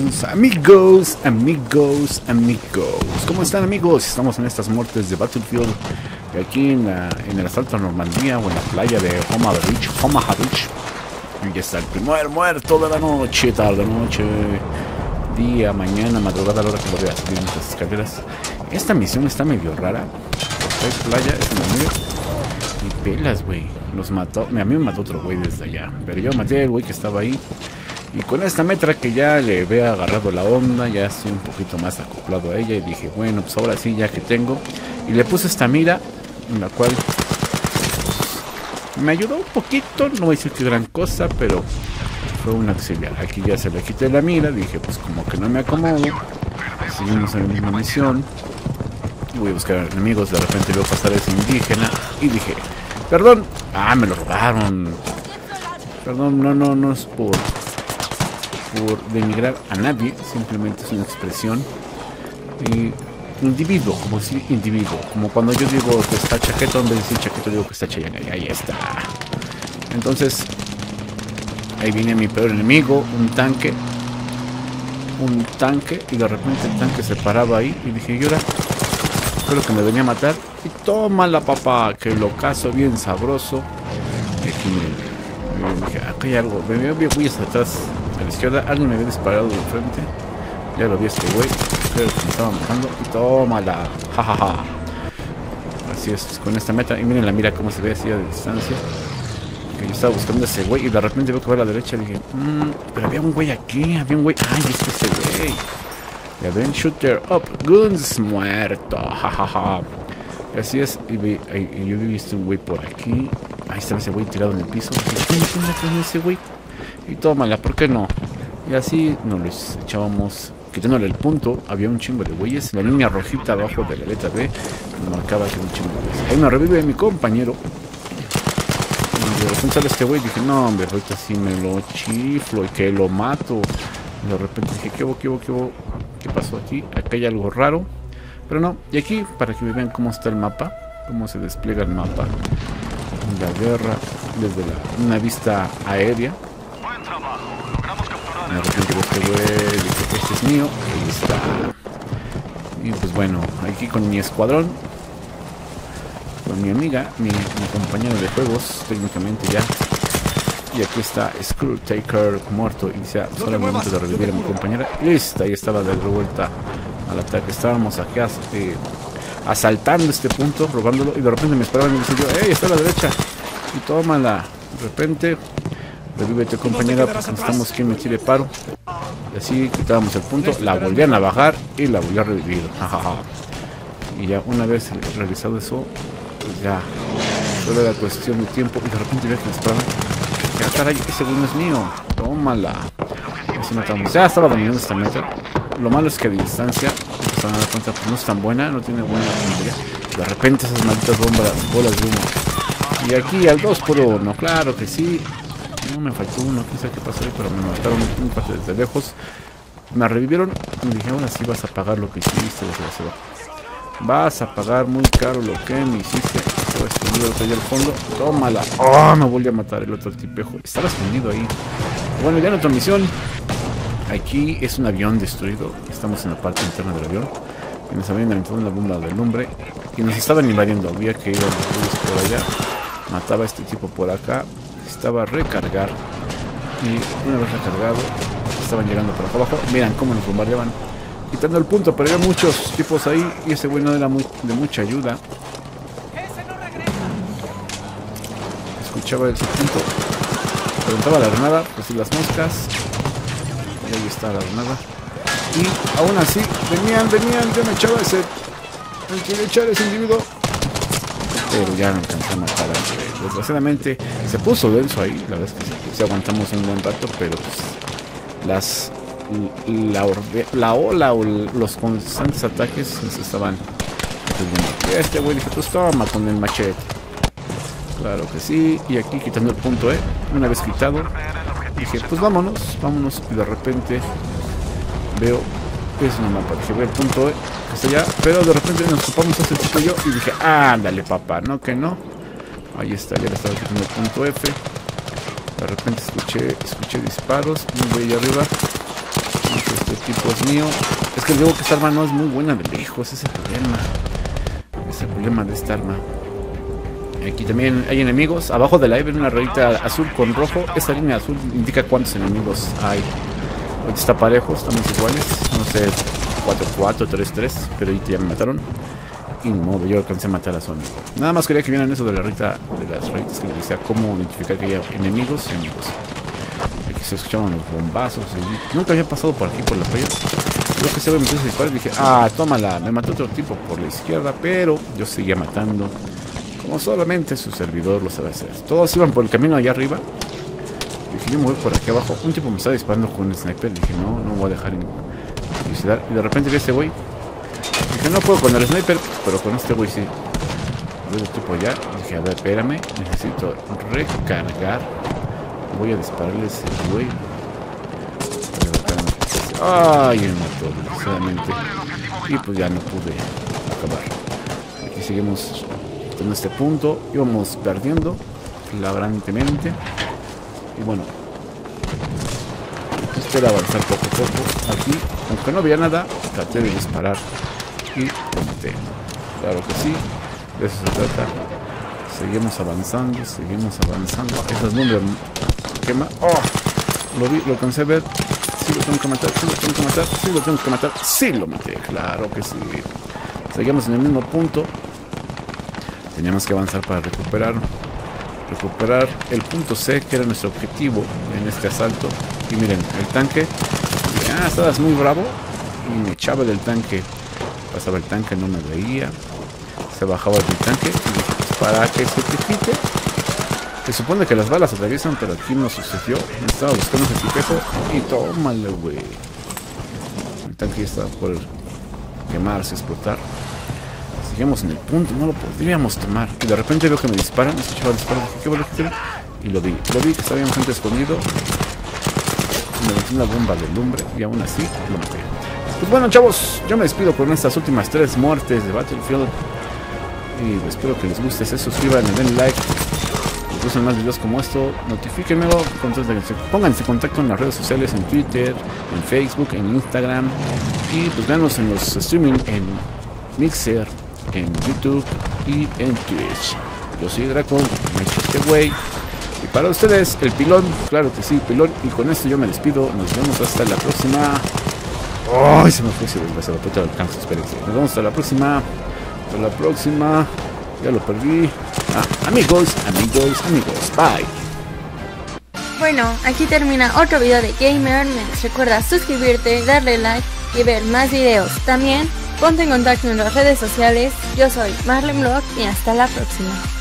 Amigos, ¿cómo están, amigos? Estamos en estas muertes de Battlefield, aquí en el asalto a Normandía, o en la playa de Omaha Beach. Y ya está el primer muerto de la noche, tarde noche, día, mañana, madrugada, a la hora que lo veas, en estas escaleras. Esta misión está medio rara, hay playa, es en el medio, y pelas, güey, los mató. A mí me mató otro güey desde allá, pero yo maté al güey que estaba ahí. Y con esta metra que ya le había agarrado la onda, ya estoy un poquito más acoplado a ella. Y dije, bueno, pues ahora sí, ya que tengo. Y le puse esta mira, en la cual me ayudó un poquito. No voy a decir que gran cosa, pero fue un auxiliar. Aquí ya se le quité la mira. Dije, pues como que no me acomodo. Seguimos en la misma misión. Voy a buscar enemigos. De repente veo pasar a ese indígena. Y dije, perdón. Ah, me lo robaron. Perdón, no es por denigrar a nadie, simplemente es una expresión. Y individuo, como decir individuo, como cuando yo digo que está chaqueto, en vez de decir chaqueto digo que está chayán, ahí está. Entonces ahí viene mi peor enemigo, un tanque, y de repente el tanque se paraba ahí y dije, y ahora creo que me venía a matar, y toma la papá, que lo cazo bien sabroso. Y aquí me dije, acá hay algo, me voy hasta atrás a la izquierda, alguien me había disparado de frente. Ya lo vi este güey, creo que me estaba matando. Y tómala, jajaja. Así es, con esta meta. Y miren la mira cómo se ve así a distancia. Que yo estaba buscando a ese güey y de repente veo que va a la derecha. Y dije, pero había un güey aquí, había un güey. Ay, es que ese güey. Ya ven, shooter up, guns, muerto, jajaja. Y así es, y yo vi visto un güey por aquí. Ahí estaba ese güey tirado en el piso. Y dije, ¿quién es ese güey? Y tómala, ¿por qué no? Y así nos los echábamos, quitándole el punto. Había un chingo de güeyes. La línea rojita abajo de la letra B nos marcaba que un chingo de güeyes. Ahí me revive mi compañero. Y de repente sale este güey. Dije, no, hombre, ahorita sí me lo chiflo y que lo mato. Y de repente dije, ¿qué pasó aquí? Acá hay algo raro. Pero no, y aquí, para que vean cómo está el mapa, cómo se despliega el mapa. La guerra desde una vista aérea. De repente este güey dice que este es mío. Ahí está. Y pues bueno, aquí con mi escuadrón, con mi amiga, mi compañero de juegos, técnicamente ya. Y aquí está Screwtaker muerto. Y ya solo el momento de revivir a mi compañera. Listo, ahí estaba de vuelta al ataque. Estábamos aquí asaltando este punto, robándolo. Y de repente me esperaban y me decía yo, ¡ey, está a la derecha! Y tómala. De repente, revívete, compañera, pues necesitamos quien me tire paro. Y así quitábamos el punto. La volvían a bajar y la volví a revivir. Y ya una vez realizado eso, pues ya solo era cuestión de tiempo. Y de repente vi que me esperaban. Ya, caray, ese güey no es mío. Tómala. Así matamos. Ya estaba dominando esta meta. Lo malo es que a distancia, se van a dar cuenta, pues no es tan buena, no tiene buena puntería. De repente esas malditas bolas de humo. Y aquí al 2-1, claro que sí. No, me faltó uno, quién sabe qué pasó ahí, pero me mataron un parte desde lejos. Me revivieron y me dije, ahora sí vas a pagar lo que hiciste, desgraciado. Vas a pagar muy caro lo que me hiciste. Estaba escondido allá al fondo. Tómala. Oh, me volví a matar el otro tipejo. Estaba escondido ahí. Bueno, ya en otra misión. Aquí es un avión destruido. Estamos en la parte interna del avión. Y nos habían aventado una bomba de lumbre. Y nos estaban invadiendo. Había que ir a los por allá. Mataba a este tipo por acá. Estaba a recargar. Y una vez recargado, estaban llegando por acá abajo. Miran cómo nos bombardeaban. Quitando el punto, pero había muchos tipos ahí. Y ese güey no era de mucha ayuda. Escuchaba ese punto. Preguntaba la granada. Pues si las moscas. Y ahí está la granada. Y aún así, venían, yo me echaba el que echar ese individuo. Pero ya no alcancé a matar a él. Desgraciadamente se puso denso ahí. La verdad es que sí aguantamos un buen rato, pero pues la ola o los constantes ataques nos estaban destruyendo. Este güey dije, pues toma con el machete. Claro que sí. Y aquí quitando el punto una vez quitado, dije, pues vámonos. Y de repente veo, es una mapa, dije, ve el punto que está allá, pero de repente nos topamos a ese chico y yo, y dije, ándale papá, no que no. Ahí está, ya le estaba quitando el punto F. De repente escuché disparos, un güey allá arriba. Este tipo es mío. Es que digo que esta arma no es muy buena de lejos, ese es el problema. Es el problema de esta arma. Aquí también hay enemigos. Abajo de la hay una rayita azul con rojo. Esa línea azul indica cuántos enemigos hay. Ahorita está parejo, estamos iguales. No sé, 4-4, 3-3. Pero ahorita ya me mataron. Y ni modo, yo alcancé a matar a Sonic. Nada más quería que vieran eso de la rayita, de las rayitas que les decía cómo identificar que hay enemigos. Aquí se escuchaban los bombazos. Y nunca había pasado por aquí por la playa. Creo que se me empezó a disparar y dije, ah, tómala. Me mató otro tipo por la izquierda, pero yo seguía matando. Como solamente su servidor lo sabe hacer. Todos iban por el camino allá arriba. Dije, yo me voy por aquí abajo. Un tipo me estaba disparando con un sniper. Dije, no, no voy a dejar en suicidar. Y de repente vi a este güey. Dije, no puedo con el sniper, pero con este güey sí. Luego tipo allá. Dije, a ver, espérame. Necesito recargar. Voy a dispararle a ese güey. Ay, me mató, desgraciadamente. Y pues ya no pude acabar. Aquí seguimos en este punto. Íbamos perdiendo flagrantemente. Y bueno, espero avanzar poco a poco. Aquí, aunque no había nada, traté de disparar y lo maté. Claro que sí, de eso se trata. Seguimos avanzando, seguimos avanzando. Esas nubes quema. ¡Oh! Lo vi, lo alcancé a ver. Sí lo tengo que matar, sí lo tengo que matar, sí lo tengo que matar. Sí lo maté, claro que sí. Seguimos en el mismo punto. Teníamos que avanzar para recuperar el punto C, que era nuestro objetivo en este asalto. Y miren, el tanque, ya estabas muy bravo y me echaba del tanque. Pasaba el tanque, no me veía. Se bajaba del tanque y dije, pues para que se te quite. Se supone que las balas atraviesan, pero aquí no sucedió. Estaba buscando ese tipejo y tómale, güey. El tanque ya estaba por quemarse, explotar. Seguimos en el punto, no lo podríamos tomar. Y de repente veo que me disparan, escuchaba disparos, dije, ¿qué bueno que tiene? Y lo vi que estaba bien gente escondido. Me metí una bomba de lumbre y aún así lo maté. Pues bueno, chavos, yo me despido con estas últimas 3 muertes de Battlefield. Y espero que les guste, se suscriban, le den like. Si les gustan más videos como esto, notifíquenmelo. Pónganse en contacto en las redes sociales, en Twitter, en Facebook, en Instagram. Y pues veanos en los streaming en Mixer, en YouTube y en Twitch. Yo soy Draco, me he hecho este güey. Y para ustedes, el pilón, claro que sí, pilón. Y con esto yo me despido. Nos vemos hasta la próxima. ¡Ay! Se me fue ese desgraciado. Puta alcance, espérense. Nos vemos hasta la próxima. Hasta la próxima. Ya lo perdí. Amigos. Bye. Bueno, aquí termina otro video de Gamer. Recuerda suscribirte, darle like y ver más videos. También ponte en contacto en las redes sociales. Yo soy Marlene Vlog y hasta la próxima.